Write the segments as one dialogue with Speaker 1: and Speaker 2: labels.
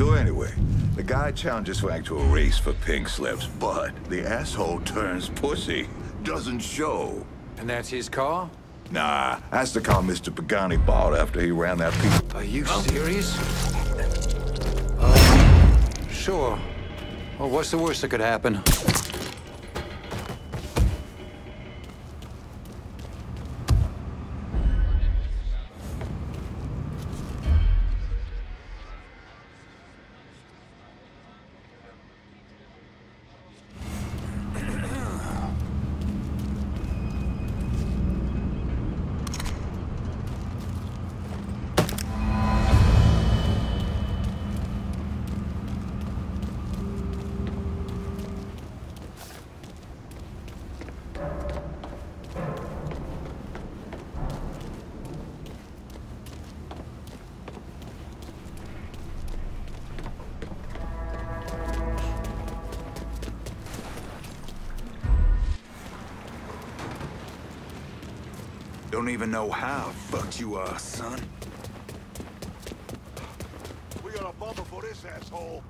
Speaker 1: So anyway, the guy challenges Frank to a race for pink slips, but the asshole turns pussy. Doesn't show.
Speaker 2: And that's his car?
Speaker 1: Nah, that's the car Mr. Pagani bought after he ran that piece.
Speaker 2: Are you serious? Sure. Well, what's the worst that could happen?
Speaker 3: Don't even know how fucked you are, son.
Speaker 1: We got a bumper for this asshole.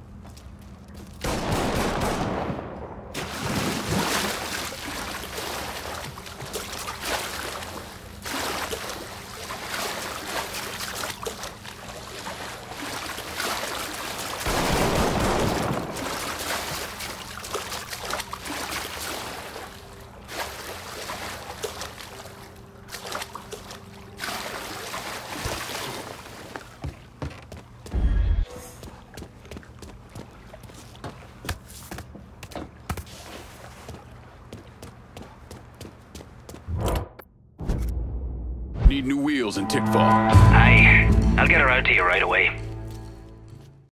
Speaker 4: Need new wheels and Tickfall.
Speaker 5: Aye. I'll get her out to you right away.